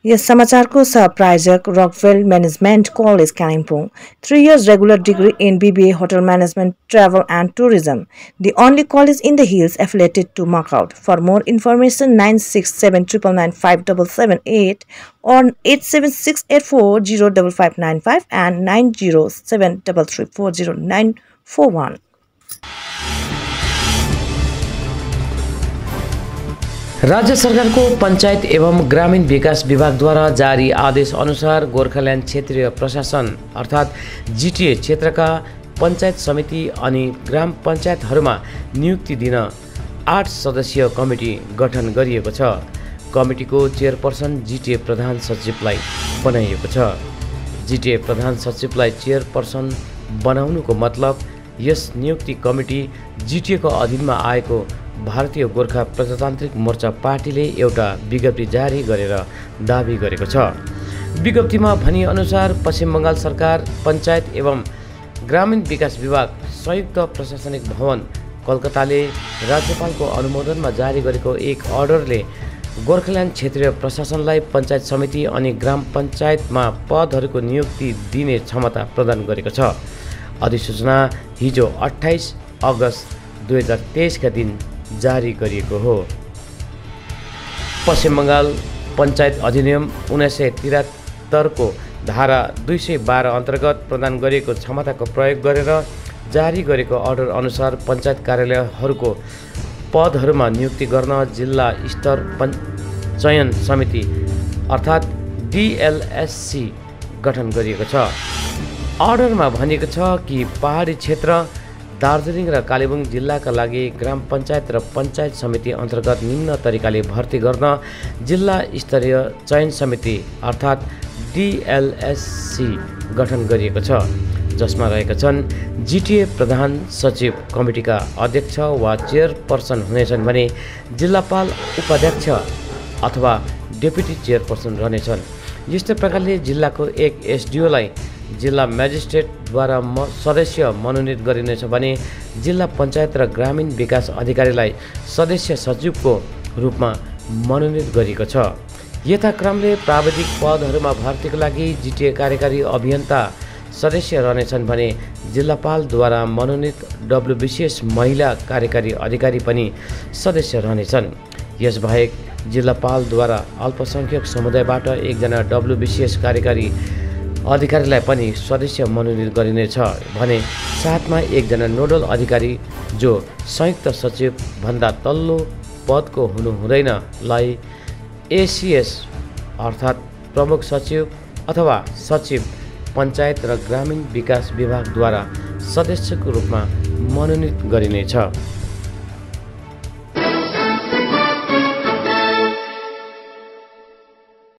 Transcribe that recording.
यस समाचारको सहप्रायोजक Rockwell management college Kalimpong 3 years regular degree in BBA Hotel Management, Travel and Tourism. The only college in the hills affiliated to Macaut. For more information 9679995778 or 8768405595 and 9073340941. राज्य सरकारको पञ्चायत एवं ग्रामीण विकास विभागद्वारा जारी आदेश अनुसार गोर्खाल्यान्ड क्षेत्रीय प्रशासन अर्थात् जिटिए क्षेत्रका पञ्चायत समिति अनि ग्राम पञ्चायतहरूमा नियुक्ति दिन 8 सदस्यीय कमिटी गठन गरिएको छ। कमिटीको चेयरपर्सन जिटिए प्रधान सचिवलाई बनाइएको छ। जिटिए प्रधान सचिवलाई चेयरपर्सन बनाउनुको मतलब यस नियुक्ति कमिटी जिटिएको अधीनमा आएको भारतीय गोर्खा प्रजातान्त्रिक मोर्चा पार्टीले एउटा विज्ञप्ति जारी गरेर दाबी गरेको छ। विज्ञप्तिमा भनिअनुसार पश्चिम बङ्गाल सरकार पञ्चायत एवं ग्रामीण विकास विभाग संयुक्त प्रशासनिक भवन कलकत्ताले राज्यपालको अनुमोदनमा जारी गरेको एक अर्डरले गोर्खाल्यान्ड क्षेत्रीय प्रशासनलाई पञ्चायत समिति अनि ग्राम पञ्चायतमा पदहरूको नियुक्ति दिने क्षमता प्रदान गरेको छ। अधिसूचना हिजो 28 अगस्त 2023 का दिन जारी गरिएको हो। पश्चिम बङ्गाल पञ्चायत अधिनियम 1973 को धारा 212 अन्तर्गत प्रदान गरिएको क्षमताको प्रयोग गरेर जारी गरेको अर्डर अनुसार पञ्चायत कार्यालयहरूको पदहरूमा नियुक्ति गर्न जिल्ला स्तर चयन समिति अर्थात् DLSC गठन गरिएको छ। अर्डरमा भनिएको छ कि पहाडी क्षेत्र दार्जिलिङ र कालेबुङ जिल्लाका लागि ग्राम पञ्चायत र पञ्चायत समिति अन्तर्गत निम्न तरिकाले भर्ती गर्न जिल्ला स्तरीय चयन समिति अर्थात् DLSC गठन गरिएको छ, जसमा रहेका छन् जिटिए प्रधान सचिव, कमिटीका अध्यक्ष वा चेयरपर्सन हुनेछन् भने जिल्लापाल, उपाध्यक्ष अथवा डेपुटी चेयरपर्सन रहनेछन्। यस्तै प्रकारले जिल्लाको एक SDOलाई जिल्ला म्याजिस्ट्रेटद्वारा सदस्य मनोनित गरिनेछ भने जिल्ला पञ्चायत र ग्रामीण विकास अधिकारीलाई सदस्य सचिवको रूपमा मनोनित गरिएको छ। यथाक्रमले प्राविधिक पदहरूमा भर्तीको लागि जिटिए कार्यकारी अभियन्ता सदस्य रहनेछन् भने जिल्लापालद्वारा मनोनित WBCS महिला कार्यकारी अधिकारी पनि सदस्य रहनेछन्। यसबाहेक जिल्लापालद्वारा अल्पसंख्यक समुदायबाट एकजना WBCS कार्यकारी अधिकारीलाई पनि सदस्य मनोनित गरिनेछ भने साथमा एकजना नोडल अधिकारी जो संयुक्त सचिव भन्दा तल्लो पदको हुनु हुँदैन लाई ACS अर्थात् प्रमुख सचिव अथवा सचिव पञ्चायत र ग्रामीण विकास विभागद्वारा सदस्यको रूपमा मनोनित गरिनेछ।